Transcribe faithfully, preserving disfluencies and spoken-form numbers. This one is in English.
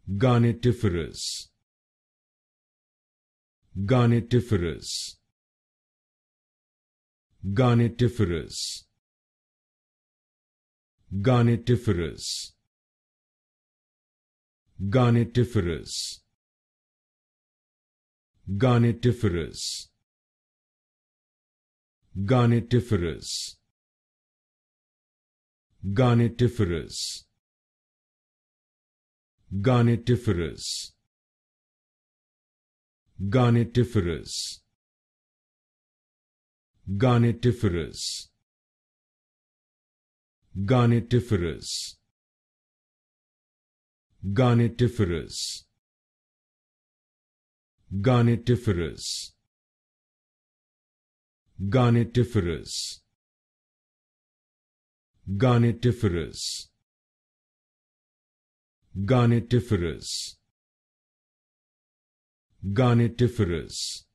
Garnetiferous, Garnetiferous, Garnetiferous, Garnetiferous, Garnetiferous, Garnetiferous, Garnetiferous, Garnetiferous, Garnetiferous, Garnetiferous, Garnetiferous, Garnetiferous, Garnetiferous, Garnetiferous, Garnetiferous, Garnetiferous, Garnetiferous, Garnetiferous,